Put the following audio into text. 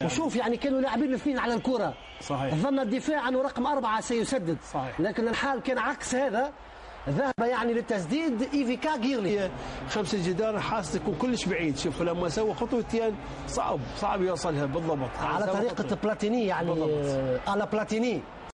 وشوف يعني كانوا لاعبين الاثنين على الكره. صحيح. ظن الدفاع انه رقم 4 سيسدد. صحيح. لكن الحال كان عكس هذا، ذهب يعني للتسديد ايفيكا جيرلي. 5 جدار حاسس يكون كلش بعيد. شوف لما سوى خطوتين صعب يوصلها بالضبط على طريقه بلاتيني يعني على بلاتيني.